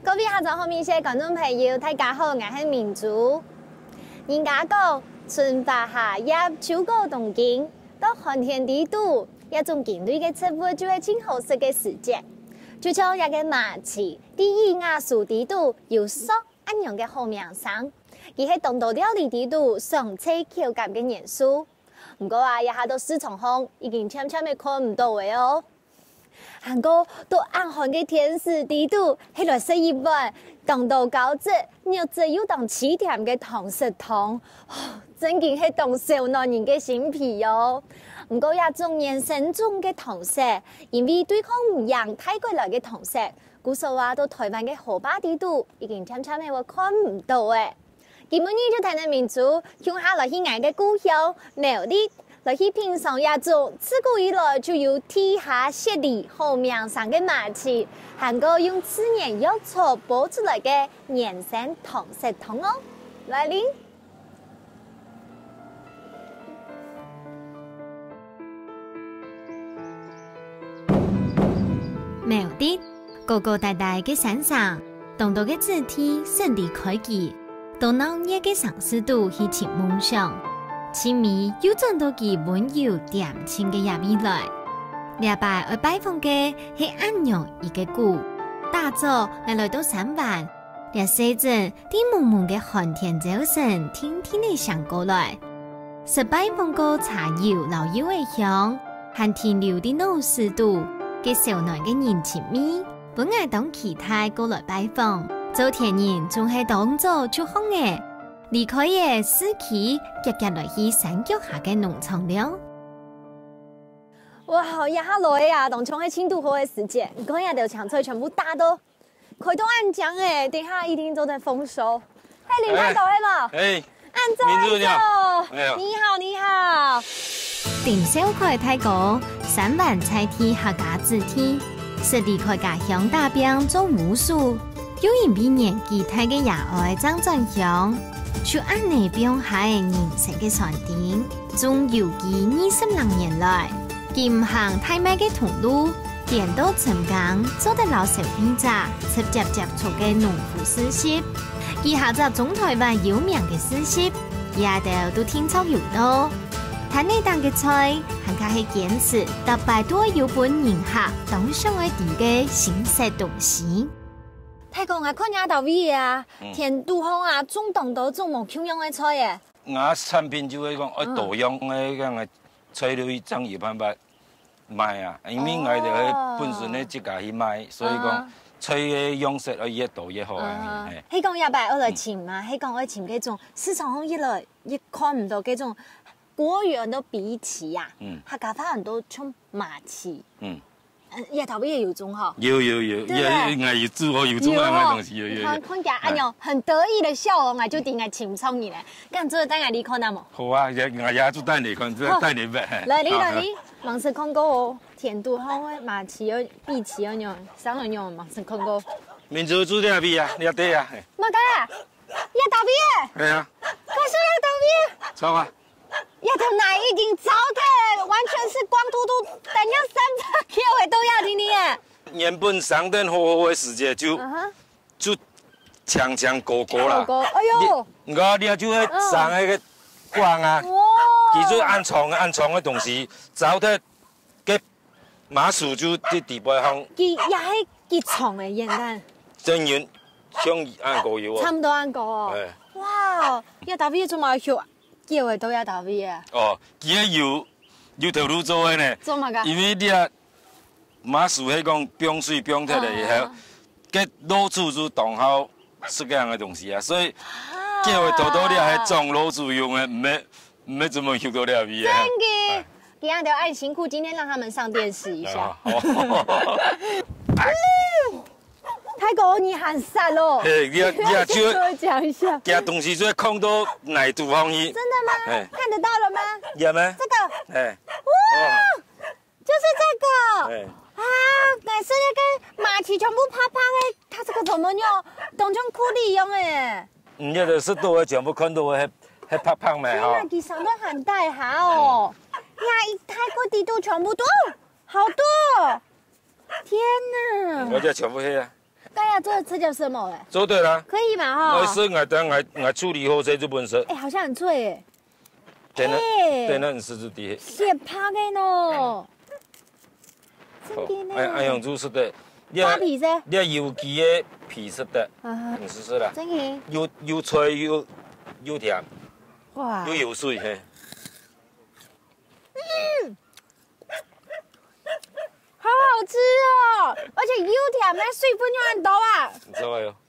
各位下载后面些观众朋友，大家好，我是明珠。人家讲春花夏叶秋高冬金，到寒天地度，一种禽类的植物就係真好食嘅時節。就像一個麻糍，第一芽樹地度有索一樣嘅好名聲，而係當道料理地度上車口感嘅元素。不過啊，一下到市場上已經漸漸嘅看唔到嘅哦。韓國到暗寒嘅天時地度，係來食一碗當道高質，肉質又當起甜嘅糖食湯，真經係當少男人嘅心脾哦。不過也種原生種嘅糖食，因為對抗唔贏泰國來嘅糖食，故所話到台灣嘅河壩地度已經漸漸係我看唔到誒。今日就睇到民族向下來去愛嘅故鄉苗栗。來去品嘗一種自古以來就有天下雪梨好名聲嘅麻糍，韓國用自然藥草煲出來嘅原生糖食湯哦，來拎。苗栗高高大大嘅山上，東道嘅主題勝利開機，到鬧熱嘅上市度去尋夢想。前面有眾多嘅溫柔恬靜嘅夜未來，禮拜我拜訪嘅係安陽一個谷，大早來到3晚，連細陣啲蒙蒙嘅寒天早晨，天天地上過來，是拜訪過茶油老油嘅香，還停留啲90度嘅少男嘅人情味，本愛當其他過來拜訪，做田人仲係當做出風嘅。離開嘅市區，夾夾來去山腳下嘅農場了。哇！一下來啊，當場係輕度好嘅時節，嗰日條長菜全部打到開到暗漿誒，等下一定做得豐收。嘿，林太到係嘛？ 哎， 安走你好， 你好，你好。定小開泰國3萬菜天客家子天，是離開家鄉大邊做武術，有因為年紀大嘅野外爭爭鄉。就按呢邊係人生嘅山頂，從有記20年來，佢唔行太邁嘅同路，點到成功做得老手邊扎，直接接觸嘅農夫師媳，以下就中台灣有名嘅師媳，也都聽說有多。睇呢檔嘅菜，還加係堅持到百多有本人客當上一啲嘅新式東西。泰國我看下到位啊，田都好啊，種當到種冇樣嘅菜嘅。 我產品就係講愛多樣嘅咁嘅材料去爭有辦法賣啊，因為我哋係本身咧自家去賣，所以講菜嘅樣式越多越好啊。 係講一擺我來尋啊，係講我尋嗰種市場上越看唔到嗰種果園都比起啊，客家話很多種麻糍。也頭尾也有種哈， 有，也有煮好有種咁嘅東西，有。 看見阿娘很得意的笑容，我就定係請上你咧。咁做等下你看下冇？ 好啊，我也做帶你看，帶你買。 來你，網上看過哦，田都好嘅麻糍有比起嗰樣，上兩樣網上看過。 民族煮啲味啊，你要對啊。 乜嘅？一頭尾？ 係啊。 可是一頭尾？ 錯啊。 一條奶已經糟嘅，完全是光禿禿，但要300 kg 嘅都要聽你嘅。 原本上陣好好嘅時節就強過啦。 哎呦！ 你就係上嗰個光啊，記住暗藏嘅東西，找得嘅馬樹就啲地背行。 也係結藏嘅現單。 真遠，相按個要啊。 差唔多按個哦。哇！一大尾做埋條。叫嘅都有投資啊！ 哦，佢係要投入做嘅呢。 做乜㗎？ 因為你啊，馬樹係講冰水冰出嚟以後，佢攞出就當好食嗰樣嘅東西啊，所以叫嘅多啲係裝攞住用嘅，唔係怎麼吸到啲味啊。 真嘅，今日都按辛苦，今天讓他們上電視一下。泰國你很殺咯！ 你就講一下， 夾東西就係看到哪度方向？ 真的嗎？看得到了嗎？ 有咩？ 這個，哇，就是這個。啊，但是那個麻糍全部胖胖的，它這個怎麼樣？當成苦力一樣誒。 唔一就食到嘅全部看到嘅係胖胖咩？ 哈。其實都很大下哦。呀，泰國地都全部都好多。天哪！ 我就全部係啊。 该要做的吃叫什么嘞？ 做对啦。 可以嘛哈？ 我说我等我处理好这就本身。 哎，好像很脆哎。 等了很湿住底。 现拍的呢。真的呢。 哎，用煮熟的。 扒皮噻。 你油鸡的皮熟的，很湿湿啦。 真的。 又脆又甜。 哇。 又有水嘿。 好好吃哦，而且又甜的水分又很多啊。 唔错哟。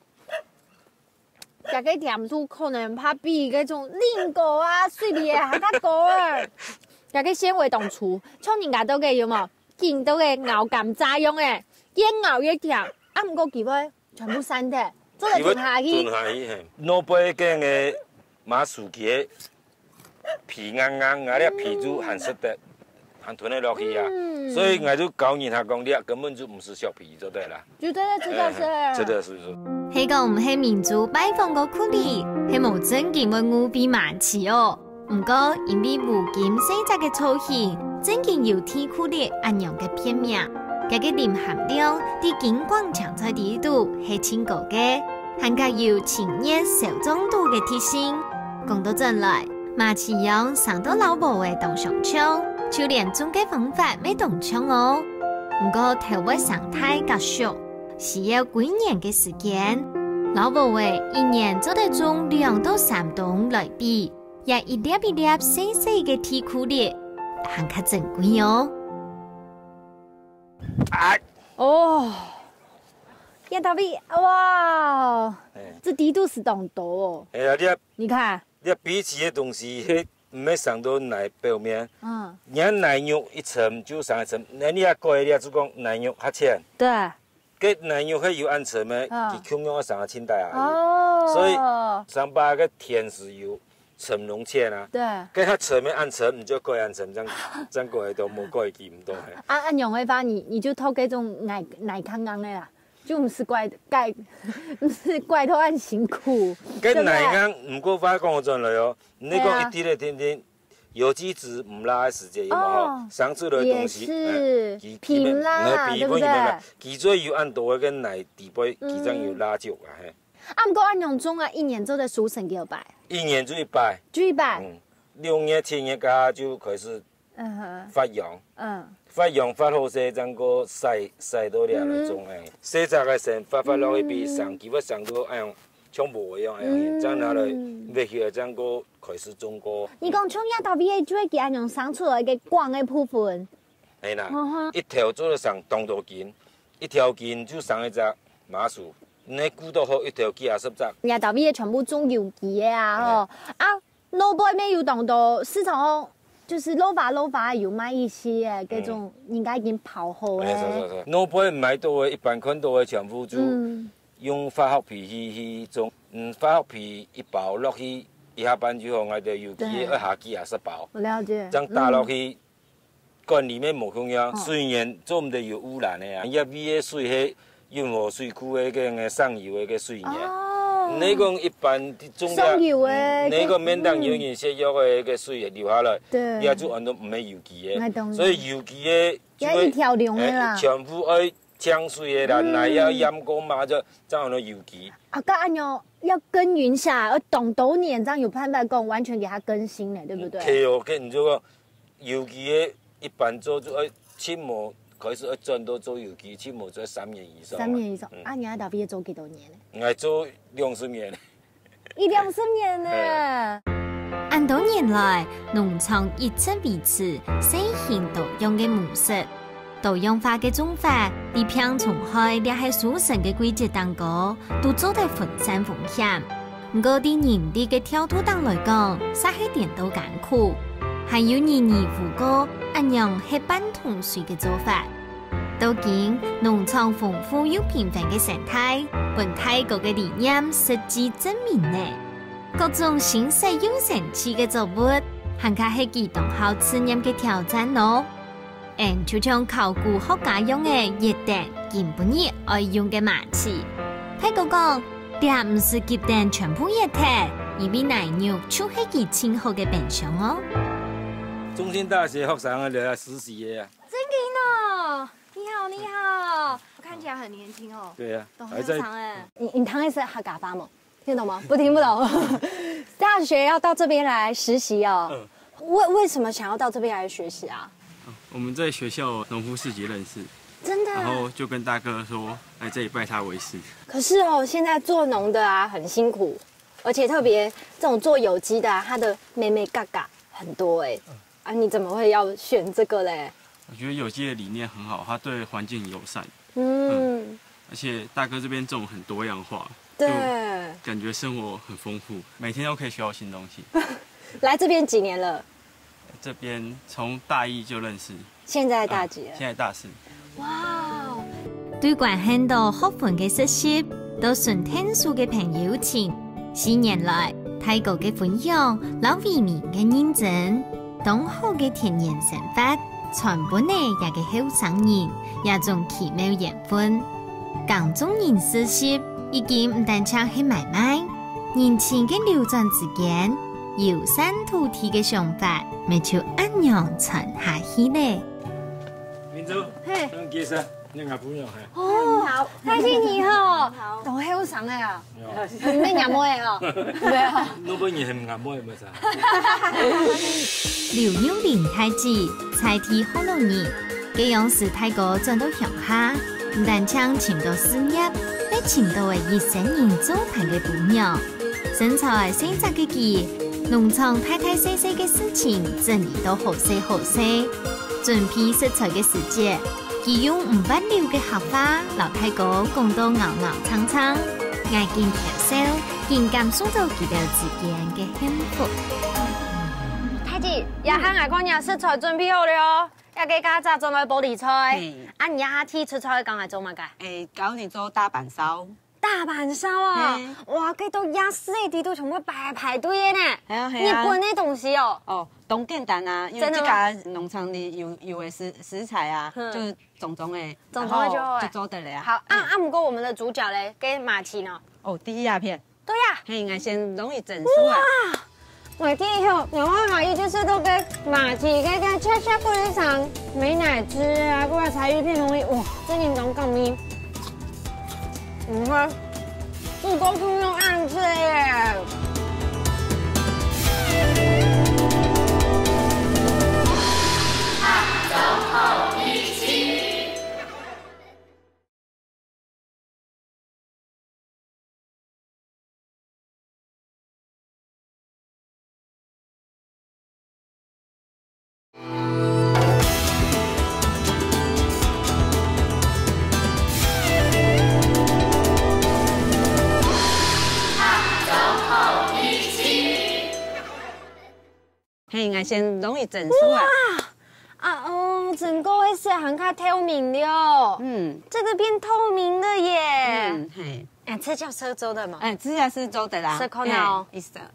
食个甜度可能怕比嗰種嫩果啊、水味還較高啊。食個纖維當醋，像人家都嘅有冇？見到嘅咬感炸用嘅，越咬越甜。啊，唔過佢會全部散的，做嚟吞下去。 吞下去嘿。老杯嘅嘅馬薯茄皮硬硬，啊啲皮就很濕的，很吞得落去啊。所以我就教人下講，你根本就唔是削皮就對啦。 絕對的，這個是。 這個是。 迄個唔係民族拜訪個庫里，係無正經嘅牛皮麻糍哦。唔過因為無金細隻嘅造型，正經有天庫里安樣嘅片名，佢嘅鹽含量啲金光強在呢度係清高嘅，還加有清熱少中度嘅特性。講到真來，麻糍樣上到老婆嘅當上槍，就連種嘅方法未同槍哦。唔過頭尾上太較熟。需要幾年嘅時間，老婆會一年做得種2到3噸來比，也一粒一粒細細嘅鐵庫里，還較珍貴哦。哦，葉大衛，哇，這底都是凍多哦。 哎呀， 你看， 你比起嘅東西，唔要上到奶表面。人奶肉一層就上一層，那你也過你也就講奶肉較淺。 對。 cái này nhiều hay有ăn吃咩？佢窮用上個清代啊， 所以上把個甜是有成濃淺啊。對，cái它吃咩ăn吃，唔就過ăn吃，真過都冇過幾唔多。 按用的話，你就偷嗰種奶康康的啦，就唔是怪偷按辛苦。 cái奶康唔過法講真嚟哦，你講一啲咧天天。有機質唔拉嘅時間有冇？上出來嘅東西， 平啦，對不對？ 佢最要按多嘅奶底杯，佢真要拉足啊！ 啊，唔過按用中啊，一年做得熟成幾擺？ 一年就1擺。就1擺。6月、7月噶就開始發芽。發芽發好些，再個曬到了那種誒，洗雜嘅時發落去邊上，佢會上到誒。像無一樣樣，將拿來買起來，將個開始種過。 你講像葉大衛就會給人用生出來嘅光嘅部分。 係啦，一條做得上當多筋，一條筋就上一隻麻薯，你估到好一條幾20隻。 葉大衛全部種有機嘅啊，吼啊，老闆咩有當到市場上就是老法有賣一些嗰種，應該已經泡好嘅。 老闆買到嘅一般看到嘅全部就。用化學皮去種，化學皮一包落去，一下班就好，我哋有機一下幾20包。 我了解。 將打落去，罐裡面冇空樣，雖然做唔到有污染嘅啊，入邊嘅水係任何水庫嘅上游嘅水源。你講一般啲種嘅，你個免當有人食藥嘅水流下來，也就按到唔係有機嘅，所以有機嘅一條龍嘅啦， 全部愛。江水的奶要醃過嘛，就這樣的有機。 啊，個按鈕要耕耘下，要懂多年，這樣有辦法講完全給它更新了，對不對？ 係哦，跟住個有機的，一般做就要起碼開始要轉到做有機，起碼做3年以上。3年以上，啊，你喺大邊做幾多年呢？ 我做20年。 20年呢？按多年來，農場一直維持細型多樣的模式。多樣化嘅種法，啲平從開列喺屬神嘅季節當中，都做得分散風險。唔過啲人哋嘅跳土當來講，實係點都艱苦，還有年年復工，按樣係半桶水嘅做法。到今農場豐富又平凡嘅生態，本泰國嘅理念實際證明呢。各種新式又神奇嘅作物，還加係幾棟好刺激嘅挑戰咯。就像考古學家用嘅熱蛋，根本熱愛用嘅麻糍。睇過講，啲唔是雞蛋全部熱體，而比奶肉就係幾清好嘅品相哦。 中興大學學生嚟實習嘅啊。 真嘅呢？你好，你好。我看起来很年轻哦。 对呀， 还在。你谈的是客家话吗？听懂吗？听不懂。大学要到这边来实习哦。为什么想要到这边来学习啊？ 我们在学校农夫市集认识， 真的。 然后就跟大哥说，来这里拜他为师。 可是哦，现在做农的啊很辛苦，而且特别这种做有机的啊，它的妹妹嘎嘎很多哎。啊，你怎么会要选这个嘞？ 我觉得有机的理念很好，它对环境友善。而且大哥这边种很多样化， 对， 感觉生活很丰富，每天都可以学到新东西。 来这边几年了？ 这边从大一就认识， 现在大几了？ 现在大4。 哇！ 對關很多學分嘅實習，都順天數嘅朋友前，4年來泰國嘅分享，老為民嘅認證，當好嘅天然生活，全本呢也嘅後生人，也種奇妙緣分。港中人實習已經唔單止係買賣，人情嘅流轉之間，友善土地嘅想法，咪就咁樣傳下去呢。 民族，嘿，介紹你阿朋友係。 哦，好，太謝你好，同後生嘅啊，唔咩阿妹啊，咩啊？ 老本人係唔阿妹咪咋？ 劉永林太子，才體好多年，這樣是泰國轉到鄉下，唔但將前度事業，喺前度嘅熱心人組團嘅姑娘，身材性格嘅佢，農場大大細細嘅事情整理到好細好細，準備食材嘅時節。佢用500流嘅客話，老太哥講到咬咬撐撐，眼見調笑，更感受到佢哋之間嘅幸福。 太子，夜下外公日食材準備好了哦，要給家宅種來玻璃菜。啊，你夜下天出菜講嚟做乜嘅？ 教你做大阪燒。 大阪燒啊！哇，幾多夜市嘅地都全部排隊嘅呢。 係啊。 日本嘅東西哦。 哦，都簡單啊，因為這家農場裡有嘅食材啊，就種嘅， 種嘅就做得嚟啊。 好，唔過我們的主角咧，給馬奇呢？ 哦，第一片。 對呀。 應該先容易整出來。 哇！我第一條，然後馬一就是都跟馬奇跟恰恰非常美乃滋啊，過來柴魚片容易，哇！這年種咁面。你看，助攻是用暗刺耶！走後一起。 應該先容易整出來。 整個會是很較透明的哦。這個變透明了耶。這叫蛇粥的嗎？ 這叫是粥的啦。 是可能。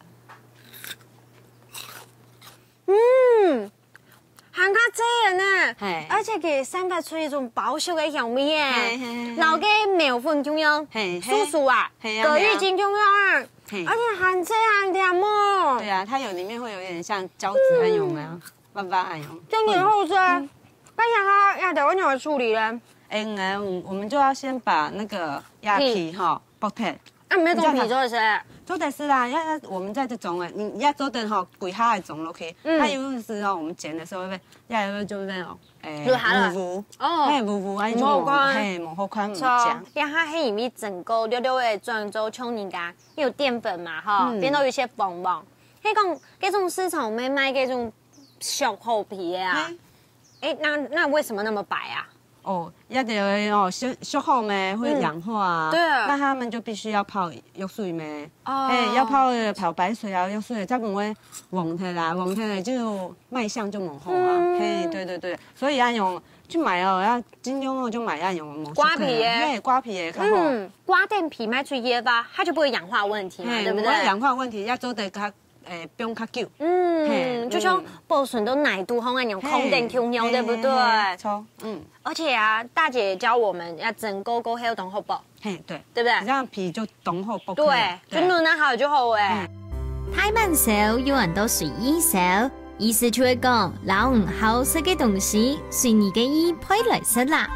很較這樣呢。而且佢散發出一種保守嘅香味耶。老嘅苗粉咁樣，酥酥啊，葛玉金咁樣。而且很脆很甜哦。 對啊，它裡面會有點像膠質含有沒有？爸爸含有。 真的好吃。那它要怎麼處理呢？ 我們就要先把那個鴨皮哈剝脫。 沒種皮做的是？ 做的是啦，我們在這種你要做的哈，鬼下來種 OK。它有時候我們剪的時候會，要就那種糊糊啊，模糊寬唔講。 讓它喺裡面整個溜溜的轉做像人家有澱粉嘛哈，變到有些粉網。迄講這種市場沒賣這種小厚皮啊。那為什麼那麼白啊？ 一定削厚咩會氧化啊。對。那他們就必須要泡藥水咩？要泡白水啊，藥水，才不會黃起來，黃起來就賣相就冇好啊。對。所以要用去買要金庸就買要用刮皮耶。 刮皮耶，看好。 刮點皮賣出椰吧，它就不會氧化問題嘛，對不對？ 氧化問題要做得較不用較久。 就像保存到奶度好那種空定 Q 牛，對不對？ 錯。 而且啊，大姐教我們要整個還要凍好薄。 對不對？ 這樣皮就凍好薄。 對，就弄得好就好哎。 太慢燒有人都隨意燒，意思就係講老唔好食嘅東西，隨你嘅意配來食啦。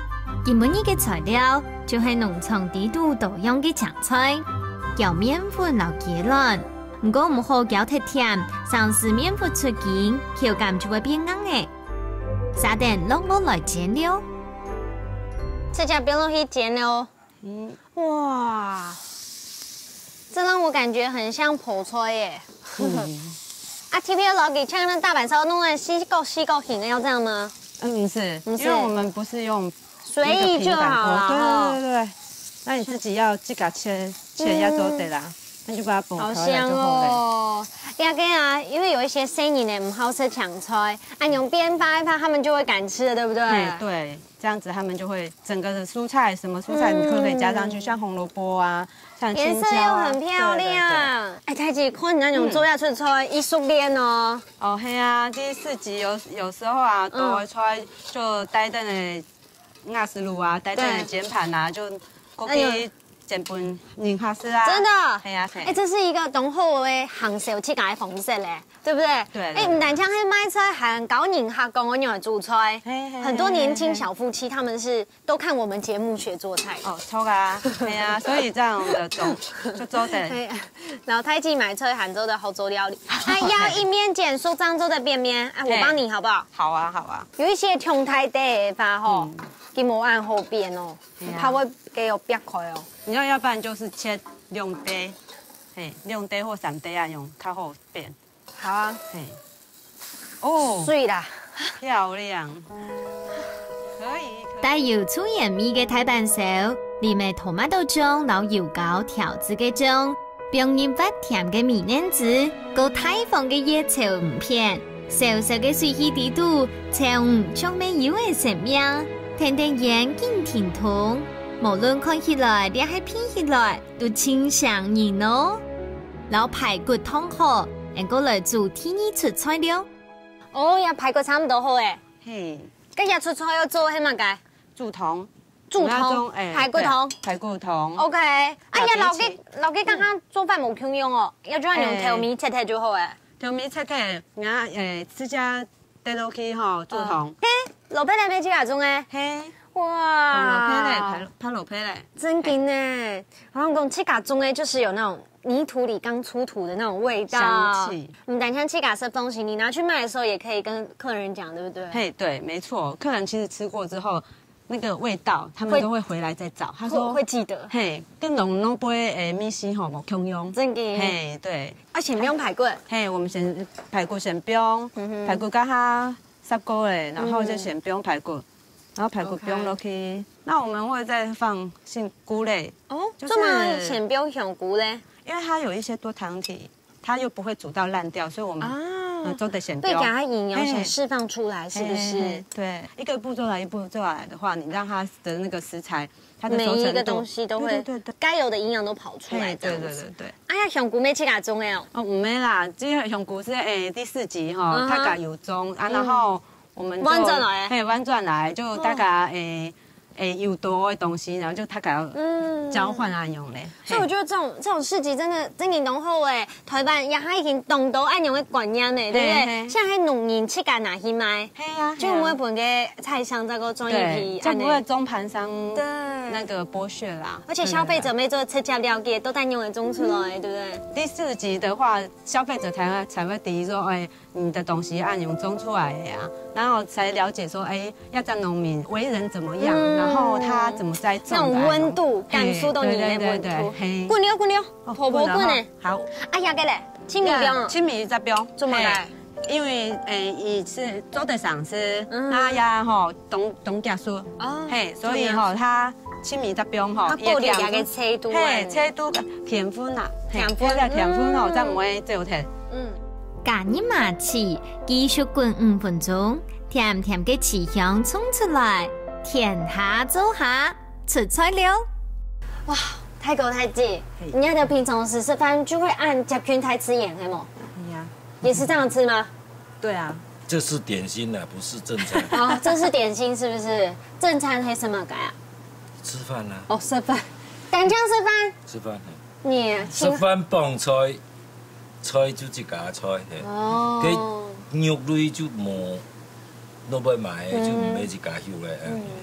基本嘅材料就係農場地度多樣嘅青菜，攪麵粉撈雞卵。唔過唔好攪太甜，上時麵粉出筋，口感就會變硬嘅。沙丁落落來煎了， 這家邊落去煎了。哇，這讓我感覺很像泡菜耶。啊 ，TPL 老給像那大阪燒弄得細角形的，要這樣嗎？ 不是，因為我們不是用隨意就好了。 對，那你自己要自己切要多的啦。那就把它好香哦！亞根啊，因為有一些生人呢不好吃青菜，按用邊發一發，他們就會敢吃了，對不對？ 對，這樣子他們就會整個的蔬菜，什麼蔬菜你都可以加上去，像紅蘿蔔啊，像青椒啊， 顏色又很漂亮。哎，太姐，看你那種做下出菜一熟練哦。 哦，係啊，第4集有時候啊，都會出來就帶等的鴨絲爐啊，帶等的煎盤啊，就過去。煎飯年客式啊， 真的， 係啊， 哎，這是一個東好的行手去改方式嘞，對不對？ 對。 哎，唔但像喺賣菜還搞年客講我用來做菜，很多年輕小夫妻他們是都看我們節目學做菜。 哦，錯啊，係啊，所以這樣的就做的。 然後太極買菜杭州的好做料理，哎，要一面剪出漳州的邊邊，哎，我幫你好不好？ 好啊，好啊。 有一些重太地的話吼，佢冇按後邊哦，它會給有別塊哦。 你要不然就是切2塊，2塊或3塊啊，用較好變。 好啊， 哦， 水啦， 漂亮，可以。 帶有粗鹽味嘅太板燒，裡面토마토醬撈油膏調製嘅醬，並用發甜嘅米嫩子，高太放嘅椰草五片，小小嘅水氣地度，醬充滿油嘅生命，甜甜鹽勁甜通。無論看起來定係片起來，都清香人哦。撈排骨湯好，能夠來做第2出菜了。 哦，呀排骨差唔多好誒。 嘿， 今日出菜要做係乜嘅？ 煮湯， 排骨湯。 排骨湯。 OK。哎呀，老幾剛剛做飯冇咁用哦，要專用調味切切就好誒。 調味切切，直接帶落去吼煮湯。 嘿，老皮你咩幾種誒？ 嘿。 哇， 拍老皮嘞， 真勁呢！好像講七嘎中誒，就是有那種泥土裡剛出土的那種味道， 香氣。 但像七嘎是東西，你拿去賣的時候也可以跟客人講，對不對？ 嘿，對，沒錯。客人其實吃過之後，那個味道，他們都會回來再找。他說會記得。 嘿，跟濃杯米線吼冇共用。 真嘅。 嘿，對。 而且不用排骨。 嘿，我們排骨先不用，排骨加下濕過嘞，然後就先不用排骨。然後排骨不用落去，那我們會再放杏菇類。 哦，這麼先不用香菇嘞？ 因為它有一些多糖體，它又不會煮到爛掉，所以我們做得先不對， 用。 給它營養先釋放出來，是不是？ 對，一個步驟來一步驟來的話，你讓它的那個食材，它的每一個東西都會， 對， 該有的營養都跑出來。 對。 哎呀，香菇咩七嘎種誒？ 哦，唔係啦，這個香菇是第4集哈，它加油種啊，然後。我們就彎轉來， 嘿，彎轉來就大家有多的東西，然後就大家交換啊用嘞。 所以我覺得這種市集真的真係濃厚誒，台灣也係已經動到按用嘅觀念誒，對不對？像喺農人七嘎拿去賣，就每盤嘅菜商再個裝一批， 就不會中盤商那個剝削啦。 而且消費者每做吃家了解都單用嚟種出來，對不對？ 第4集的話，消費者才會第一說，哎，你的東西按用種出來的呀，然後才了解說，哎，要在農民為人怎麼樣，然後他怎麼在種。 那種溫度感受到你的溫度。滾了，婆婆滾呢。 好。 哎呀，個嘞，青米冰。 青米在冰。 做乜嘅？ 因為伊是做得上是，它呀吼冬結束。哦。嘿，所以吼它青米在冰吼。 它過濾下嘅車度。 嘿，車度甜分啊。甜分吼，才唔會走甜。 加熱麻糍，繼續滾5分鐘，甜甜嘅糍香衝出來，甜下走下，出菜了。 哇，太高太姐，人家的平常時吃飯就會按夾圈台吃鹽，係冇？也是這樣吃嗎？ 對啊， 這是點心啊，不是正餐。 哦，這是點心是不是？正餐係什麼改啊？ 吃飯啊。 哦，吃飯，單槍吃飯。 吃飯。 你吃飯幫菜。菜就一家菜，佢肉類就冇，攞去買就唔係一家肉咧。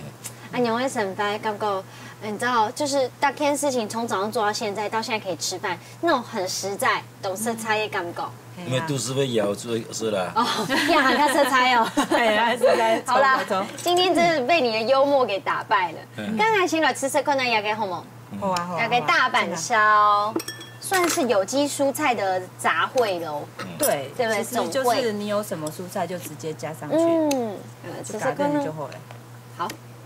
安娘的生法感觉，你知道，就是大件事情从早上做到现在，到现在可以吃饭，那种很实在、懂色彩的感觉。 因为都是被咬最是啦。 哦，要喊他色彩哦。 对啊，色彩。 好啦，今天真是被你的幽默给打败了。刚才先来吃这块那牙给好吗？ 好啊，好啊。 牙给大阪烧。算是有机蔬菜的杂烩喽， 对， 对不对？ 其实就是你有什么蔬菜就直接加上去， 这个呢就好了。 好，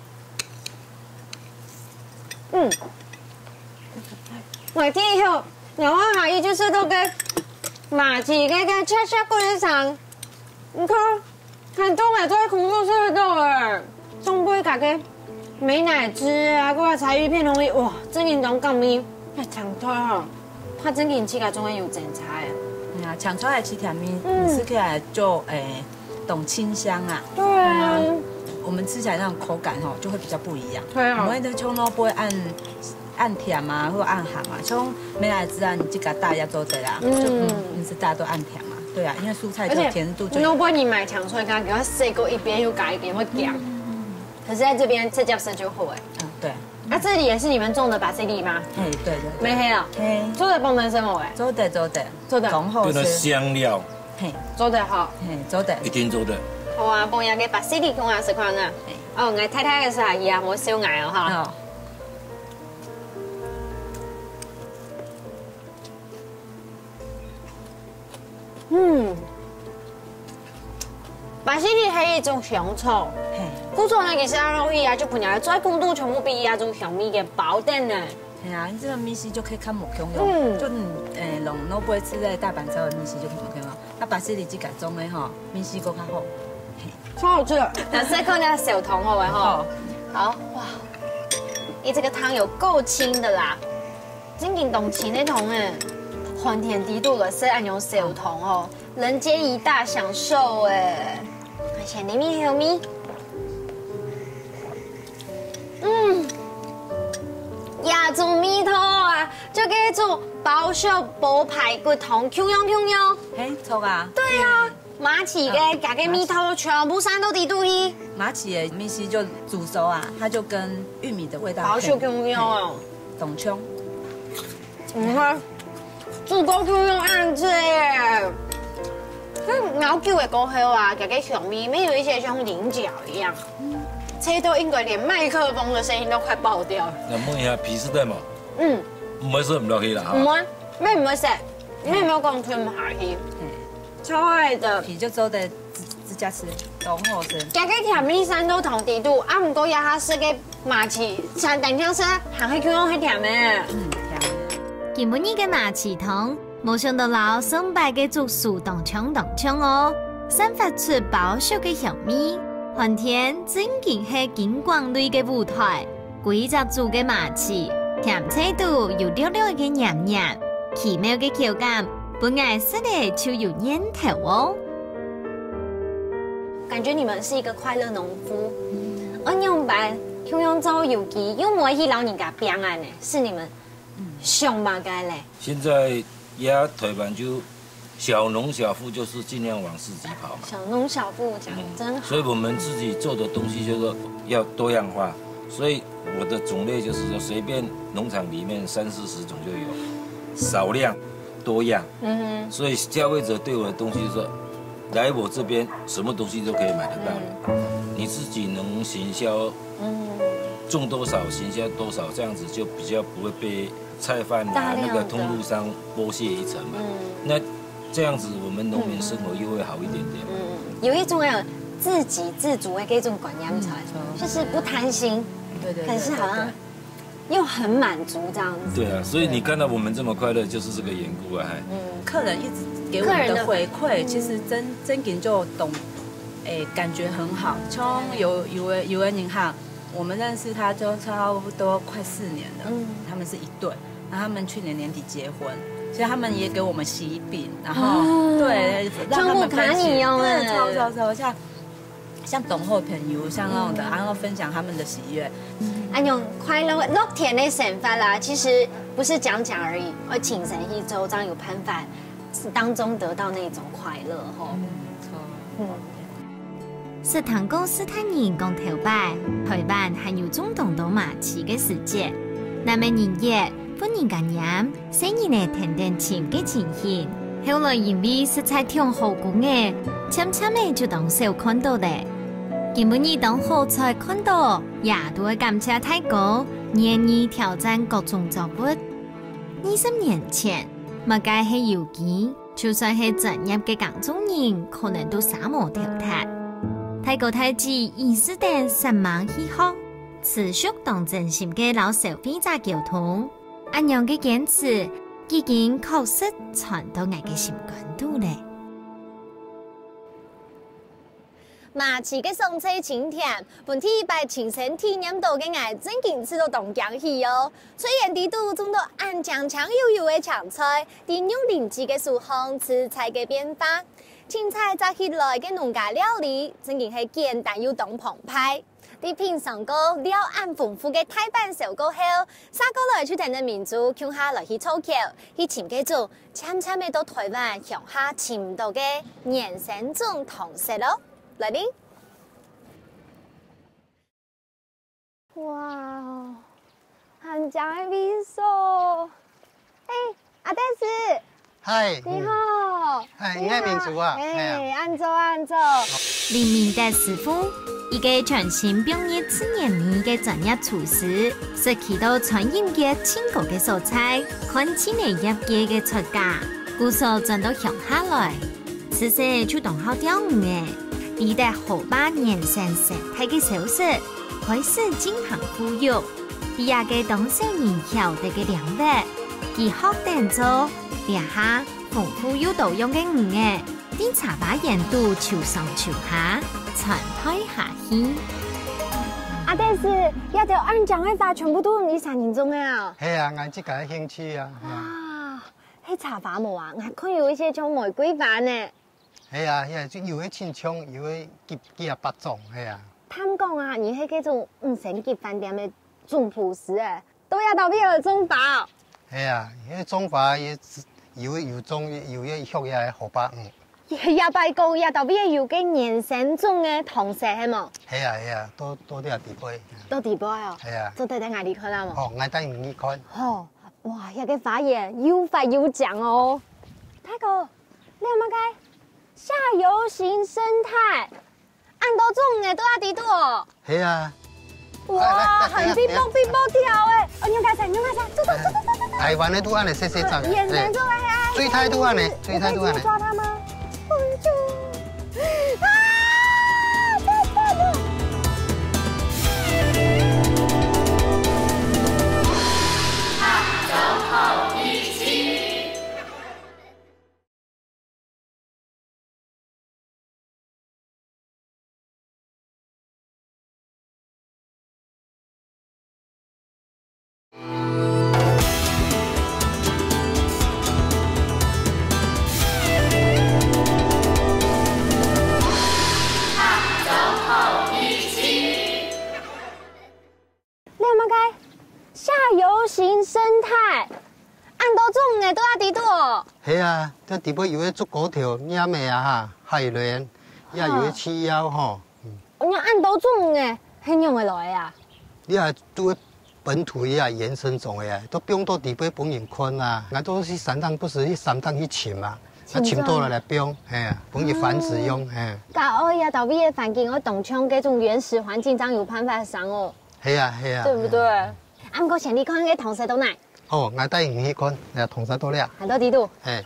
我听以后，然后还有就是那个马蹄那个恰恰过来上，你看很多人都在空中吃到哎，中杯加个美乃滋啊，个柴鱼片容易哇，真严重讲咪，长腿哈。它真给你吃起来总会有整菜啊，抢出来吃甜米，吃起来就懂清香啊。 对啊， 我们吃起来那种口感就会比较不一样。 对啊， 我们的葱都不会按甜啊，或按咸啊。像美乃滋啊，你这个大家都得啦，平时大家都按甜嘛。对啊，因为蔬菜的甜度就。 如果你买抢出来，刚刚给它塞过一边又改一边会凉。可是在这边这叫生就好哎。 对。 那这里也是你们种的巴西里吗？ 对对。 没黑了。 嘿。 做的帮人什么哎？ 做的。 刚好是香料。 嘿。 做的好。 嘿，做的。 一定做的。 好啊，帮人给巴西里跟我食款啊。哦，我太太的是阿姨啊，我小爱哦哈。巴西里係一種香草，古早呢其實阿老伊啊就朋友做公都全部比啊種香米嘅寶典呢。 係啊，你這個米絲就可以看木香用，就弄攞杯吃咧大阪燒嘅米絲就木香用，啊巴西里這個種嘅吼米絲更較好， 超好吃。那再看那小桶好唔好？好哇，你這個湯有夠清的啦，真正懂清的桶誒，歡天地度嘅是按用小桶哦，人間一大享受誒。而且裡面還有米，亞洲米湯啊，就叫做包小煲排骨湯，Q 樣。 嘿，錯啊。 對啊，馬蹄嘅加個米湯全部散到地肚裡。 馬蹄的米絲就煮熟啊，它就跟玉米的味道。 包小 Q 樣哦， 懂腔。 你看，煮過 Q 樣按這耶。咬久的過後啊，加個香味，沒有一些像菱角一樣，切到應該連麥克風的聲音都快爆掉了。 那問一下皮絲帶嘛？唔會食唔落去啦嚇。 唔會，咩唔會食？咩冇講吞唔下去。超愛的。 皮就做的自家吃，都好吃。 加個甜米山都同地度，啊唔過也下食嘅麻糍，像等陣食行去叫我係甜嘅。 甜。 今晡日嘅麻糍湯。冇想到老送拜嘅竹樹動槍哦，散發出爆笑嘅香味。寒天真正係景光類嘅舞台，幾隻煮嘅麻糍，甜脆度有溜溜嘅黏黏，奇妙嘅口感，本愛食嚟就有念頭哦。 感覺你們是一個快樂農夫，我用辦用做有機，又唔會去老人家邊案呢，是你們上班嘅嘞。 現在。呀，台灣就小農小富，就是盡量往市集跑嘛。 小農小富講真好。 所以我們自己做的東西就是要多樣化，所以我的種類就是說隨便農場裡面30-40種就有，少量多樣。所以消費者對我的東西說，來我這邊什麼東西都可以買得到。你自己能行銷，種多少行銷多少，這樣子就比較不會被。菜販啊，那個通路商剝削一層嘛，那這樣子我們農民生活又會好一點點。 有一種自給自足的一種觀念出來，就是不貪心，對，可是好像又很滿足這樣子。 對啊，所以你看到我們這麼快樂，就是這個緣故啊。 客人一直給我們的回饋，其實真給就懂，感覺很好。從有人銀行。我們認識他就差不多快4年了，他們是一對，然後他們去年年底結婚，其實他們也給我們喜餅，然後對，讓他們分享，對，超像懂後朋友，像那種的，然後分享他們的喜悅。 用快樂樂天的想法啦，其實不是講而已，而親身去做，這樣有辦法當中得到那種快樂吼。 是唐古斯坦人讲头摆，台湾还有中东多马奇嘅世界。那么人也本人感染，生意呢甜甜甜嘅情形。後來因為食材挺好講嘅，漸漸嘅就當少看到咧。根本你當好菜看到，也都會感謝太高，願意挑戰各種作物。20年前，物界係有機，就算係專業嘅工種人，可能都啥無條態。太高太子意識到什麼氣候，持續當真心嘅老消費者溝通，按樣嘅堅持。已經確實傳到我嘅心肝度咧。 馬市嘅餸菜清甜，本地擺親身體驗到嘅我真經吃到東江去哦。雖然地度種到暗醬醬油油嘅長菜，但用鄰居嘅廚房吃菜嘅變化，青菜摘起來嘅農家料理，真經係簡單又當澎湃。你品嘗過料暗豐富嘅台版燒過後，殺過來就等着民族鄉下來去湊巧，去尋個做漸漸的到台灣鄉下尋唔到嘅原生種同色咯，來哩！哇，很正嘅味素！阿德斯， 嗨， 你好， 你係民族啊？ 安坐。 黎明德師傅。一個全新表演4年米嘅專業廚師，涉及到傳音嘅千個嘅素材，看起嚟業界嘅出價，故所轉到鄉下來，此時就當好釣魚嘅，比得好把年生食睇嘅小食，開始進行富裕，比亞嘅當小人曉得嘅兩物，而學定做，兩下豐富又多樣嘅魚嘅。啲茶把鹽度潮上潮下，傳開下去。 阿弟是一條按醬嘅花，全部都你3人種嘅啊？ 係啊，我自己嘅興趣啊。 啊，係茶花冇啊？我看有一些種玫瑰花呢。 係啊，有嘅青蔥，有嘅幾啊8種，係啊。 他們講啊，你係嗰種5星級飯店嘅種廚師誒，都要到邊個種法？ 係啊，因為種法也有種有嘅學嘢好把握。 也拜高也特別有嘅原生種嘅同色係冇？ 係啊，多啲地杯。 多地杯哦。 係啊。 做睇睇眼你看啦冇？ 哦，我帶你看。 哦，哇，一個花葉又發又長哦。大哥，你有冇睇下游型生態？按到種嘅都要地度哦。 係啊。 哇，很逼迫跳誒！哦，你睇下，走。 台灣嘅都按嚟細細隻。 原生種嘅係。 最態都按嚟，最態都按嚟。 抓它嗎？型生態，按到種嘅都要地度。 係啊，啲地杯有啲竹果條、野味啊嚇，海蓮，也有啲刺腰嗬。 你按到種嘅係用嘅來啊？ 你係做本土嘅原生種嘅，都不用到地杯幫人看啊。我都是山當，不是去山當去尋啊，尋到了來幫，係幫人繁殖用，係。 但我也到邊嘅環境，我動槍嗰種原始環境，真有辦法上哦。 係啊， 對不對？啱個前你看嘅同事到哪？ 哦，我帶你去看，同事到了。 喺到地度。 係。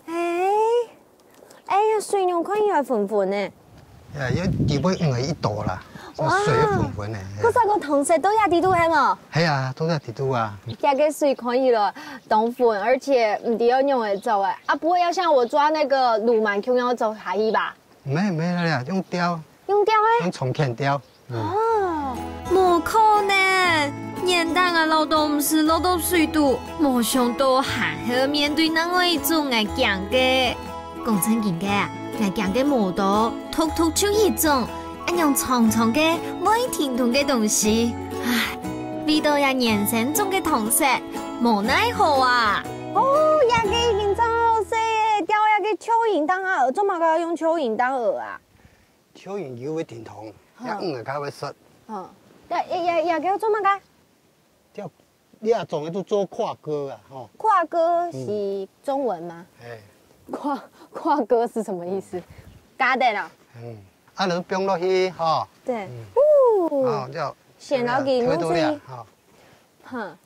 哎呀，水用看起來粉粉呢。 因為地杯唔係一朵啦，水粉粉呢。 嗰三個同事都喺地度係冇？ 係啊，都喺地度啊。 這個水可以了，當粉，而且唔得要用嚟做誒。啊，不會要像我抓那個魯曼 Q 要做下去吧？ 沒啦，用雕。 用雕誒？ 用重片雕。 哦。 冇可能，年代嘅老豆唔是落到水度，冇想到還要面對那麼一種危險嘅。講真嘅啊，危險嘅無多，突就一種，一樣長長嘅每天同嘅東西，唉，味道也原生種嘅同色，無奈何啊！ 哦，也個已經真好食，雕也個蚯蚓當鵝，做乜個用蚯蚓當鵝啊？ 挑用油的电筒，也黄的较会熟。 嗯，也叫做乜个？ 叫你也种的都做胯歌啊，吼。 胯歌是中文吗？ 哎， 胯歌是什么意思？加的啦。 嗯，啊，你冰落去，吼。 对。 哦，叫。 显老给弄出去。 好。 哼。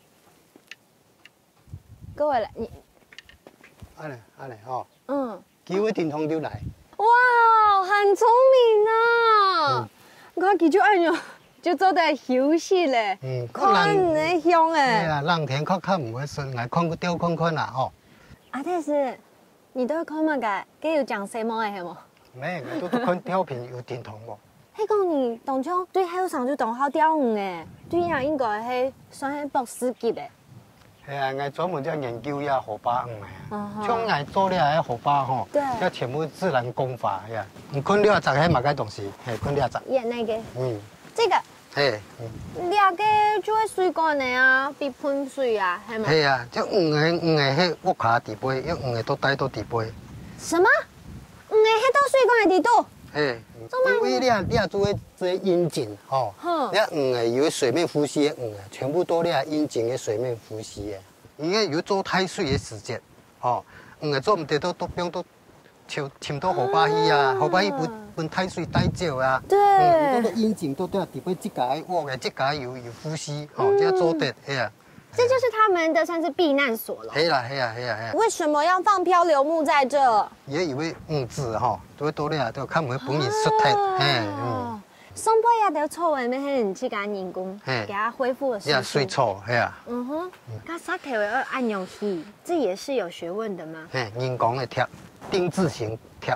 各位来，你。 安尼，吼。 嗯。 机会电筒就来。 哇，很聪明啊！我记住按钮就做得休息咧，看你香诶。 对啊，人天较唔会顺，来看个钓看看啦，吼。 阿太师，你都看乜个？佢有讲什么诶？系冇？ 没，我都看钓片有电筒无。 迄讲你当初对海上就当好钓鱼诶，对呀，应该系算系博士级诶。 系啊，我专门在研究呀河巴鱼啊，像我做了迄河巴吼，要全部自然功法呀。你看了十迄嘛个东西，系看了十。 也那个。这个。 嘿。 两个就会水干的啊，比喷水啊，系嘛？ 系啊，即黄的迄屋卡地杯，要黄的都带到地杯。 什么？黄的迄到水干的地度？ 嘿，因为你也做这引擎吼，你黄的有水面呼吸的黄的，全部都你引擎的水面呼吸的。因为有做太水的时节，吼，黄的做唔得都变到浸到河巴鱼啊，河巴鱼分太水太少啊。 对。 那个引擎都在地杯这个握的，这个有呼吸，吼，这样做得，嘿啊。 这就是他们的算是避难所了。 系啦。 为什么要放漂流木在这？ 也以为字吼，都多咧，都看唔本人出体， 松柏也得臭诶，咩迄去给它人工，给它恢复了。 也水臭，系啊。 它撒体为要按用气，这也是有学问的吗？ 人工的贴，丁字形贴，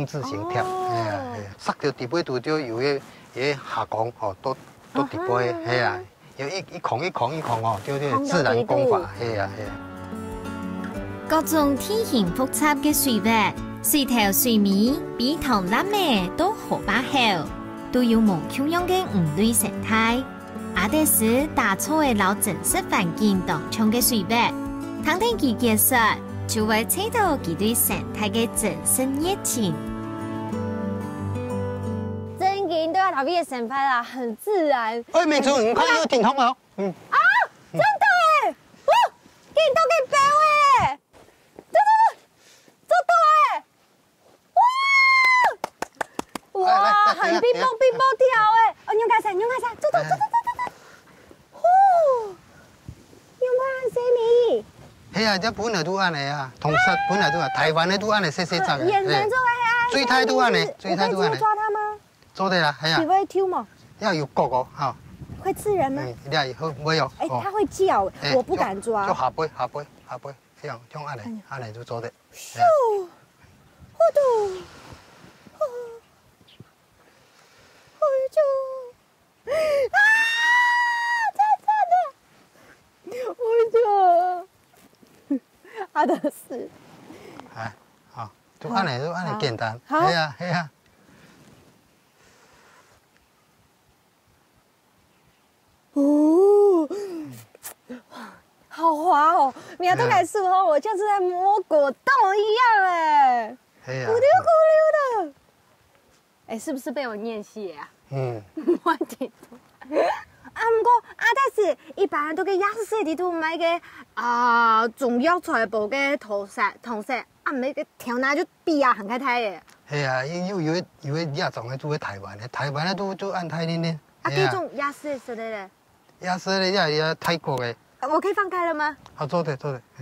撒到地杯度就有个下降吼，都地杯，系啊。有一孔哦，就是自然功法，系啊。 各种体型复杂嘅水域，水头水面比同蓝咩都好把好，都有无同样嘅鱼类生态。阿得是打造嘅老真实环境当中嘅水域，通听佢解说，就会睇到佢对生态嘅真实热情。 对啊，陶币的生态啦，很自然。 哎，明珠，你看有电筒冇？ 啊，真的哎！哇，给你都给背哎！做到哎！哇，很冰雹跳哎！哦，用开晒，做到！呼，用开什么？ 系啊，这本来都安尼啊，同色本来都啊，台湾的都安尼细细只嘅。 眼神做哎， 水态都安尼，水态都安尼。 抓它吗？ 做得啦，系啊。 你会挑吗？ 要有角角，哈。 会刺人吗？ 你要有，没有。 哎，它会叫，我不敢抓。 就下杯，这样安尼就做得。 咻，呼嘟，啊！真的，阿德斯。 哎，好，就安尼简单。系啊。 哦，好滑哦！你都开始哦，我像是在摸果冻一样哎，咕溜的。哎，是不是被我念戏啊？我听到。不过阿德斯一般都给亚视地图买个重要财宝嘅同色，唔係嘅條那就比啊很開睇嘅。 係啊，因為亞種嘅做喺台灣嘅，台灣咧都按泰呢呢。 幾種亞視嘅食咧？ 亞視咧也泰國嘅。 我可以放開了嗎？ 做得。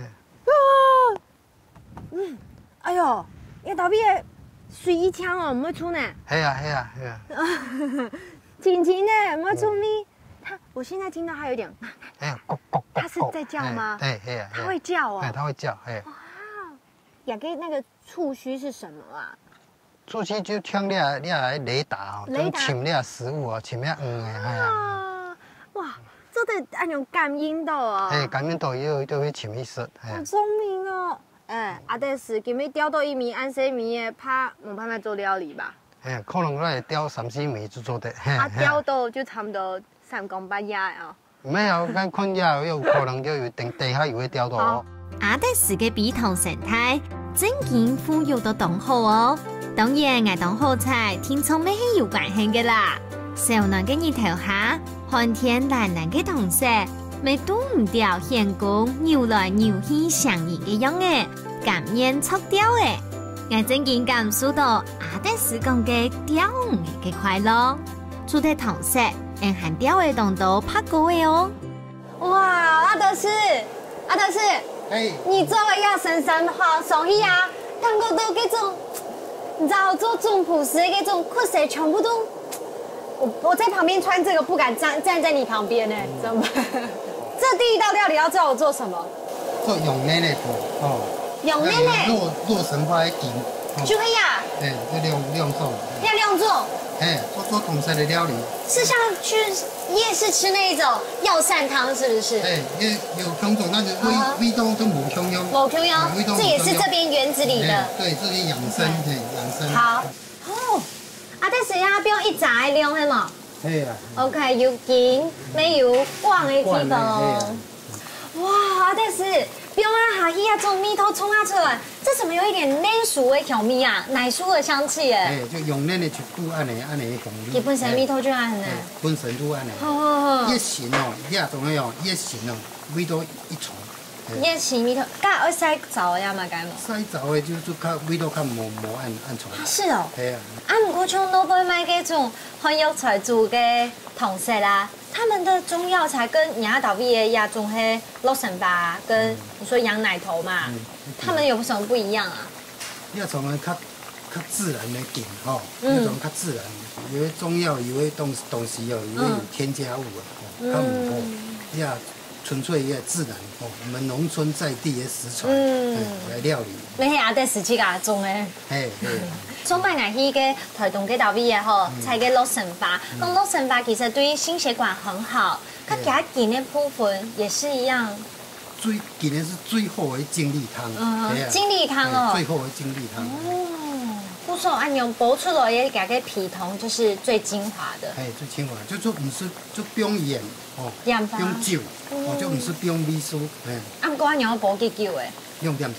哎呦，你倒邊嘅水一槍哦，唔會出呢。 係啊。 晴呢，唔會出咪。我現在聽到它有點，它是在叫嗎？ 對， 它會叫哦。 它會叫， 哇，雅哥那個觸鬚是什麼啊？ 觸鬚就聽你雷達哦，就尋你食物哦，尋啊，哇，做得那種感應到哦。 感應到又會尋一食。 好聰明哦！阿德斯今日釣到一米按4米嘅，怕冇辦法做料理吧？ 可能我釣3-4米就做得。 釣到就差不多3公8亞啊。 沒有，看亞有可能就有地下有會釣到。 阿德斯嘅比同生態真件富有到當好哦， 當然，我當好菜天從咩係有關係嘅啦。少年嘅日頭下，寒天懶懶嘅同時，未拄唔掉顯公扭來扭去相宜嘅樣嘅，感染錯掉嘅。我真經感受到阿德斯講嘅釣魚嘅快樂，除咗同時，人還釣嘅動作拍過嘅哦。 哇，阿德斯， 哎， 你作為一個神好所以啊，看過到這種，你知道做種樸實的這種酷水全部都，我在旁邊穿這個不敢站在你旁邊呢，怎麼辦？這第一道料理要叫我做什麼？ 做用奶奶布哦。 用奶奶。 洛神花的金。 就可以啊。 哎，要量做。 要量做。 哎，做统式的料理。 是像去夜市吃那一种药膳汤，是不是？ 哎，有香种，但是味道都冇香香。 冇香香，这也是这边园子里的。 对，这里养生，对养生。 好。哦，啊，但是呀，不用一炸量的嘛。 哎呀。 OK， 有金没有光的地方。哇，但是不用啊，哈伊啊，这种蜜头冲下出来，这怎么有一点奶酥的香味啊？奶酥的香气耶。 哎，就用奶的去煮安尼香味。 佢本身蜜头就安尼。 本身就安尼。 好。 一型哦，亚种的哦，一型哦，味道一重。 一型蜜头，加要洗澡呀嘛，该冇。 洗澡的就较味道较冇按重。 是哦。 系啊。 啊，不过像老板买嗰種很有才做嘅同事啦，他們的中藥材跟亞島味的亞種係洛神巴跟你說羊奶頭嘛，他們有什麼不一樣啊？ 亞種的較自然的勁吼，亞種較自然，有的中藥有的東西哦，有的有添加物啊，較唔好，亞純粹也自然哦，我們農村在地的食材來料理。 你係亞德時期家種嘅？ 係。 中擺牙醫嘅台東嘅島味嘅吼，採嘅洛神巴，咁洛神巴其實對心血管很好，佢加緊嘅部分也是一樣。 最緊的是最後的精力湯， 精力湯哦， 最後的精力湯。 哦，不錯，按用煲出來嘅加個皮湯就是最精華的。 係最精華，就唔是就不用鹽哦，不用酒，哦就唔是不用味素， 啊，唔過按用煲幾久誒 ？2點鐘。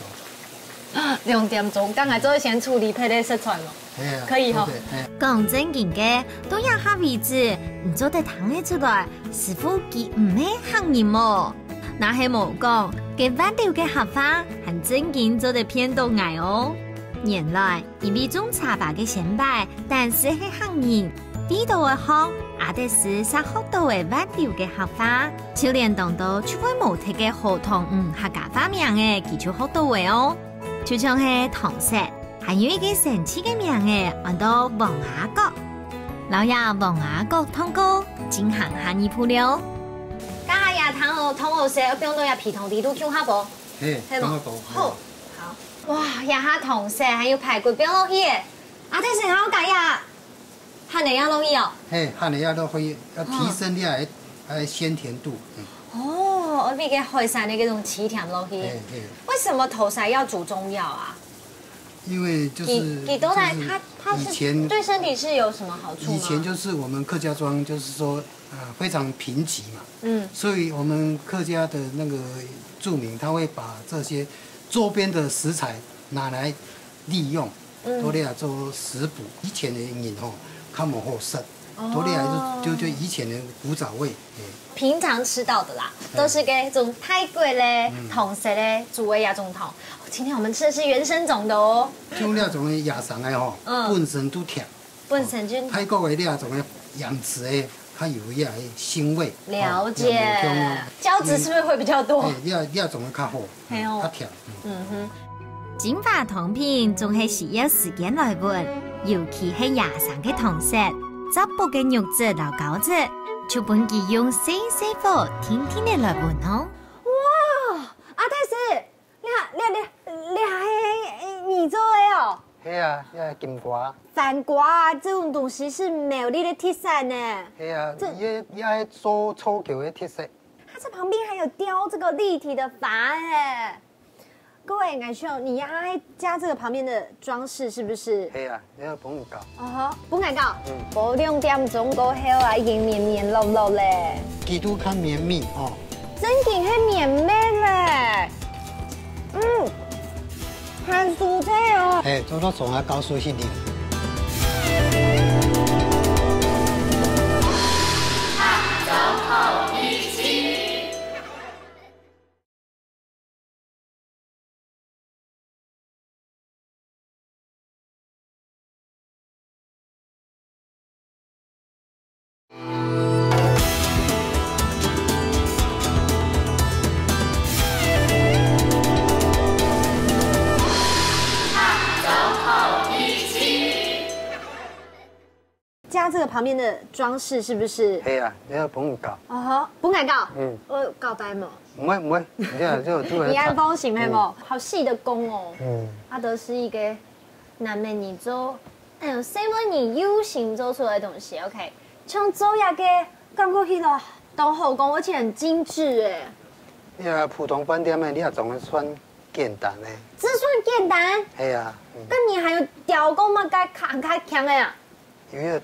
2點鐘，剛才做先處理配啲食材嘛，可以吼。 講正經嘅，都要下位置，唔做得湯嘅出來，師傅佢唔係行人哦。那係冇講，嘅挖料嘅合法，很正經做得偏到矮哦。原來因為種茶葉嘅先擺，但是係行人地道嘅學，阿德斯殺學到嘅挖料嘅合法，就連當到出位無敵嘅河塘客家發明嘅，佢就學到嘅哦。就像係糖色，還有一個神奇嘅名嘅，叫做黃牙角。老爺黃牙角湯糕，進行下一步了。 家下也湯好食，不用到也皮糖地都炕下煲。 係嘛？ 好。好。哇，也下糖色，還有排骨不用落去。啊，但是我講呀，หั่嚟也容易哦。 หั่嚟也都可以，要提升啲係鮮甜度。 哦，我比個海產的嗰種起甜落去。為什麼頭塞要煮中藥啊？ 因為就是它以前對身體是有什麼好處嗎？ 以前就是我們客家莊就是說非常貧瘠嘛，所以我們客家的那個住民他會把這些周邊的食材拿來利用，都嚟做食補。以前的人吼，較冇好食，都嚟就以前的古早味。 平常吃到的啦，都是嗰種泰國咧、糖色咧煮嘅那種湯。今天我們吃的是原生種的哦。 像那種嘅野生嘅吼，本身都甜。 本身就。泰國嘅那種嘅養殖嘅，它有一個腥味。 了解。膠質是不是會比較多？ 那種嘅較好，較甜。 精華湯品仲係需要時間來煨，尤其係野生嘅糖色，質薄嘅肉質同膠質。就本佢用細火天天的來煨哦。 哇，阿泰斯，你係你做的哦？ 係啊，係金瓜。 飯瓜啊，這種東西是沒有你的特色呢。 係啊，也做粗橋的特色。 它這旁邊還有雕這個立體的筏哎。各位愛兄，你愛加這個旁邊的裝飾是不是？ 係啊，你要幫我搞。 幫我搞。煲2點鐘過後啊，已經綿綿糯糯咧。 幾度看綿密哦。 真嘅係綿密咧。很酥脆哦。 做到仲係搞熟悉啲。 它这个旁边的装饰是不是？ 系啊，你要帮佢搞。 哦吼，本来搞，我搞呆冇。 唔会，你看就你按风行系冇？好细的工哦。啊，都是一个南美人做，哎呦，西方人有心做出来的东西。OK， 像做一个感觉迄个东后宫，而且很精致哎。 你啊，普通饭店的你也总会算简单的。 这算简单？ 系啊。 跟你还有雕工嘛？该看强的呀。 因为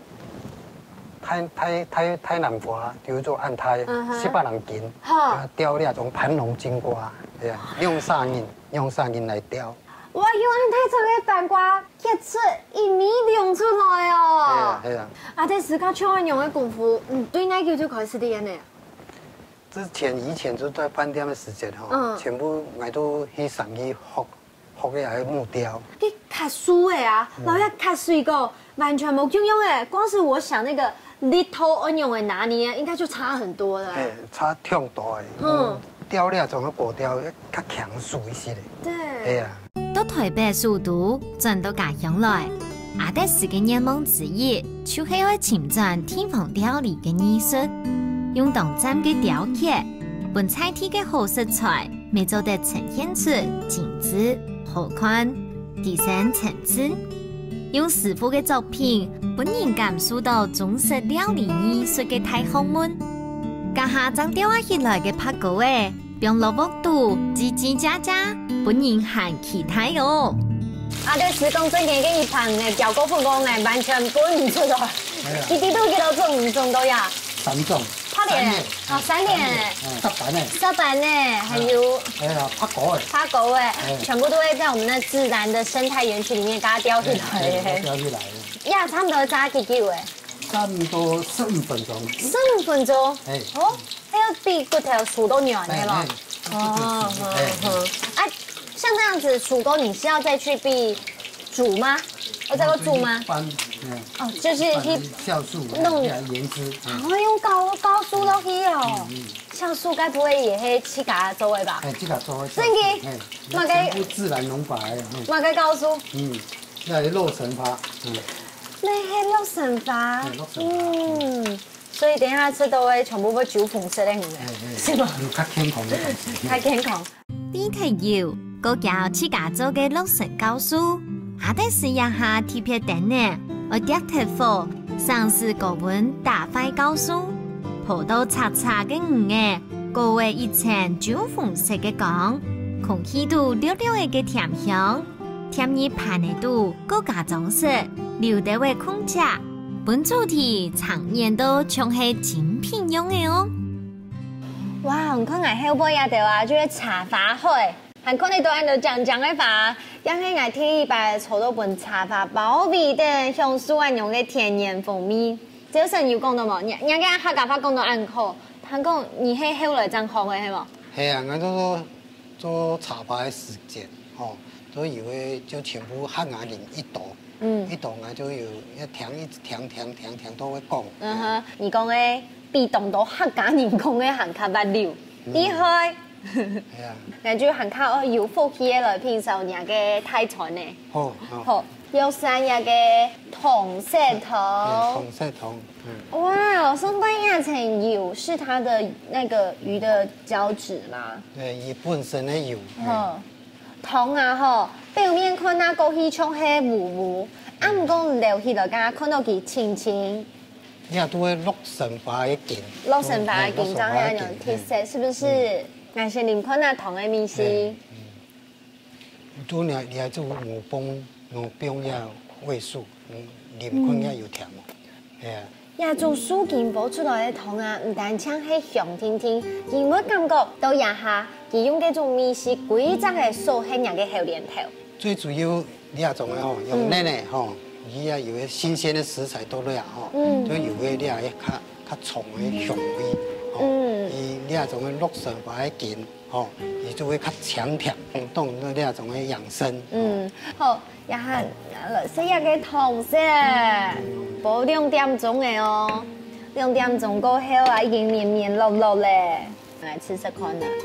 太难刮，比如说按胎700人斤，雕那种盘龙金瓜，对啊，用砂银来雕。 哇，用太长的板瓜刻出1米2出来哦。 系啊。 啊，这时间像用的功夫，对那个就开始练的。 以前就在饭店的时间哈，全部我都去上去学个木雕。 你卡书的啊，然后要卡水个，完全没经用的。光是我想那个little onion的拿捏，应该就差很多了。 哎，差挺多的。雕那种的果雕较强势一些的。 对。 哎呀。 到台北首都转到家乡来，阿德斯嘅愿望之一，就是要侵占天房料理嘅艺术。用当站嘅雕刻，本菜体嘅好食材，未做得呈现出精致、好看、提升层次。用师傅嘅作品，本人感受到中式料理艺术嘅大学问。家下将雕刻起来嘅拍鼓誒，用萝卜度叽叽喳喳，本人含其他哦。 啊，这施工正经嘅一盘嘅雕工复工誒，完全搬唔出來。幾啲都幾多種唔種到呀 ？3種。 拍點哦，3點，濕板呢，還有拍果拍果全部都會在我們的自然的生態園區裡面，給它雕起來雕起來呀，差不多炸幾久差不多15分鐘。 15分鐘？哦，還要比骨頭熟都軟係嗎？哦，啊，像這樣子熟工，你是要再去必煮嗎？要再煮嗎？哦，就是去酵素弄鹽汁。 哦，用高速落去哦。酵素該不會也係自家做的吧？ 自家做的。 真嘅？嘛該全部自然農法的。 嘛該高速。 那係六神法。 那係六神法。所以等下吃到嘅全部會煮紅色的，是嗎？ 較健康的東西。 較健康。 呢題要個叫自家做嘅六神高速。阿得試一下貼片頂呢，我跌貼貨，嘗試高溫大塊高酥，葡萄擦擦嘅嘅，高位一層酒紅色嘅光，空氣度溜溜嘅甜香，甜熱盤嘅度高加裝飾，留得為空氣，本主題常年都仲係精品用嘅哦。 哇，我看我後背也掉啊，就是茶花會。還看你都按照講嘅法，因為我睇白炒到本茶花包味的香酥安用嘅天然蜂蜜，這神有講到冇？人家客家話講到暗口，他講你係後來怎學嘅係冇？ 係啊，我都做茶花嘅時間，都以為就全部客家人一道，一道我就要一聽都會講。 你講嘅比當到客家人講嘅還較不溜，厲害。係啊，人就很靠有福氣來品嘗人嘅泰餐呢。好，有山日嘅銅色頭。 銅色頭。 哇，上半一層油是它的那個魚的膠質嗎？ 對，魚本身的油。 銅啊吼，表面看那個氣像係糊糊，唔講流起來，家看到佢清清。 你都會六神花一件。 六神花一件，這樣樣鐵色是不是？那些林坤啊，糖的面是， 都你做我幫呀味素，林坤也有甜嘛，係啊。 呀，做蘇建煲出來的糖啊，唔單止係香甜甜，因為感覺到呀下，佢用嗰種面是規則嘅素係人嘅後年頭。 最主要你也種嘅吼，用奶奶吼，伊也有新鮮的食材多啲啊吼，就有嘅你也較重嘅香味。伊呢種嘅六神花嘅件，伊就會較強甜，當呢種嘅養生。 好，也係食一個糖色，報2點鐘嘅哦，2點鐘過後啊，已經綿綿碌碌咧，來吃食看啦。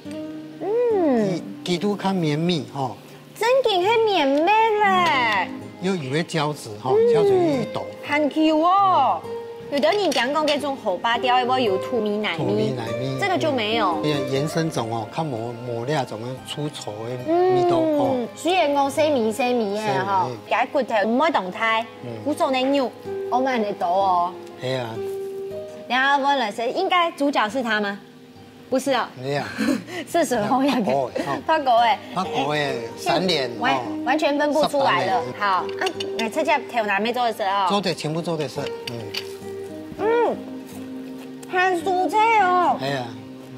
佢都較綿密吼。 真嘅係綿密咧。 有的胶质哈，胶质一抖。 很 Q 哦。有的人讲这种荷包雕，要有土米奶米，这个就没有。 延伸种哦，看磨那种粗糙的味道哦。 虽然我细米的哈，解骨头唔可以动态，无所谓扭，我们得多哦。 系啊。 然后问了谁？应该主角是他吗？不是啊。 没有。 是水红牙嘅。法国诶。 法国诶，闪脸完全分不出来了。好啊，来这家头拿没做的时候。 做的全部做的是， 很酥脆哦。 系啊。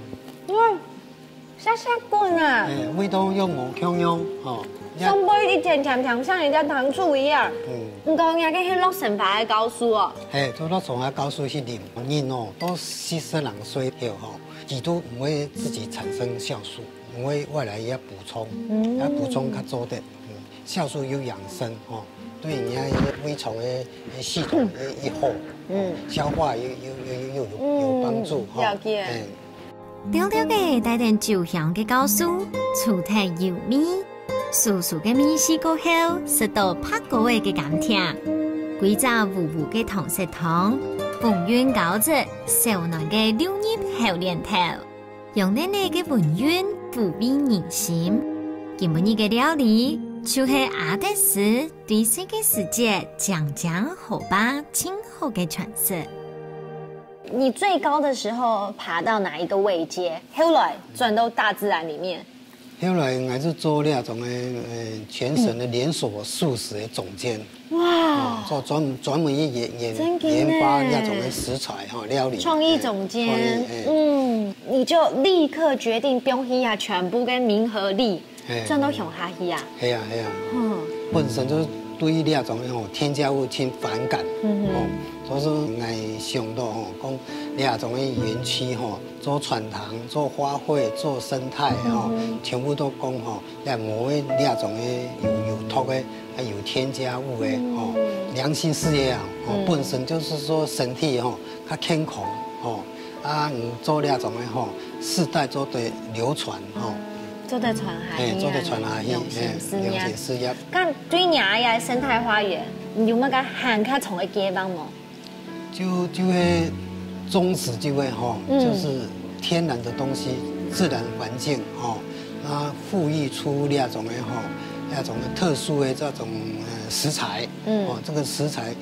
沙沙滚啊。 味道又无香香哦。 松杯啲甜甜甜，像人家糖醋一样。唔过人家去洛神牌的高酥哦。 做洛神牌高酥去啉，人哦都40人岁了吼，几都唔会自己产生酵素，唔会外来要补充，要补充较多的。酵素有养生哦，对人家胃肠的系统也好，消化有帮助哈。 调调嘅带点酒香嘅高酥，醋体油味，酥酥嘅米丝过后，食到拍过嘅甘甜，几扎糊糊嘅糖色糖，丰润高质，少嫩嘅溜入后连头，用奶奶嘅温润抚慰人心。今日嘅料理就是阿德斯对这个世界讲荷包今后嘅传说。 你最高的时候爬到哪一个位阶？后来转到大自然里面。 后来还是做那种全省的连锁素食的总监。 哇！ 做专门研发那种的食材哈料理。 创意总监。你就立刻决定并去啊，全部跟民和力转到乡下去啊。 系啊。本身就是对那种添加物挺反感。所以说，爱想到讲那种的园区做船塘、做花卉、做生态全部都讲那无的那种的有毒的，还有添加物的良心事业啊，本身就是说身体较健康做那种的世代做的流传做得传下去，良心事业。咁对nhà嘅生态花园，你有冇个行较重嘅街坊冇？ 就会宗旨就会就是天然的东西，自然环境那赋予出那种的特殊的这种食材这个食材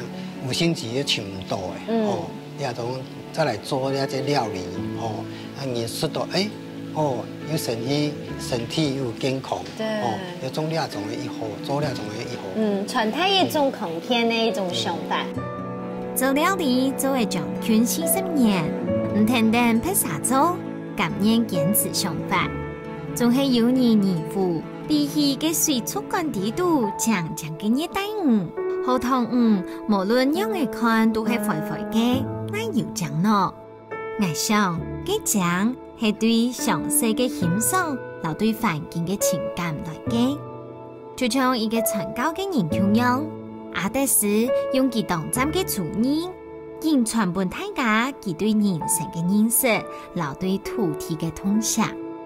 5星级也请唔到的那种再来做那些料理你吃到有身体又健康有种那种的以后做那种的以后传统一种空天的一种想法。 做料理做会将近40年，唔单单拍啥做，感念坚持想法，仲系有年夫比起嘅水族馆地度强嘅热带鱼、河塘鱼，无论样嚟看都系肥肥嘅，那有奖咯。我想，嘅奖系对详细嘅欣赏，留对环境嘅情感来嘅，就像一个传教嘅人咁样。阿德斯用佢当站嘅主意，仍传播大家佢对人生嘅认识，留对土地嘅通晓。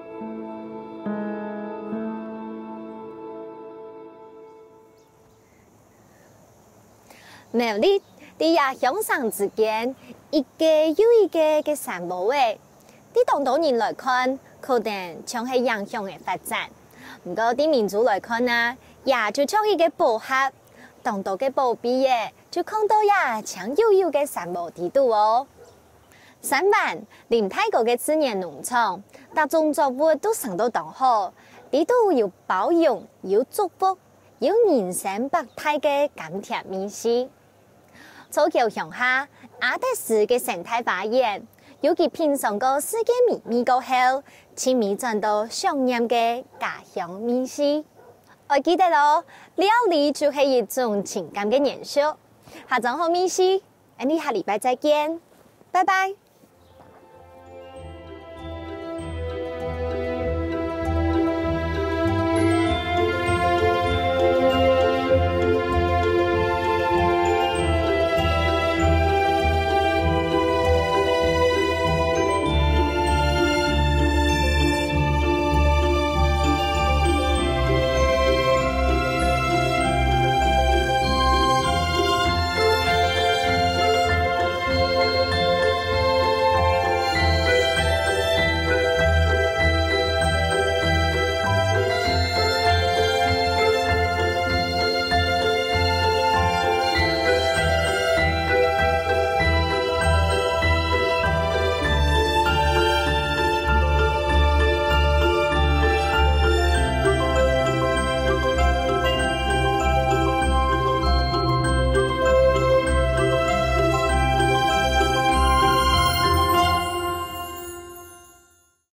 苗栗喺亞鄉省之間，一個又一個嘅山坡位，喺當地人來看，可能像係影響嘅發展。不過喺民族來看啊，也就像一個寶盒。當到嘅寶貝耶，就看到呀，像悠悠嘅山坡地度哦。山灣臨泰國嘅自然農場，大眾作物都生到當好，地度有包容，有祝福，有人生百態嘅甘甜美食。草橋鄉下阿德斯嘅生態花園，尤其品嘗過世界秘密過後，親密轉到想念嘅家鄉美食。我記得咯，料理就係一種情感嘅燃燒。下週好美食，我哋下禮拜再見，拜拜。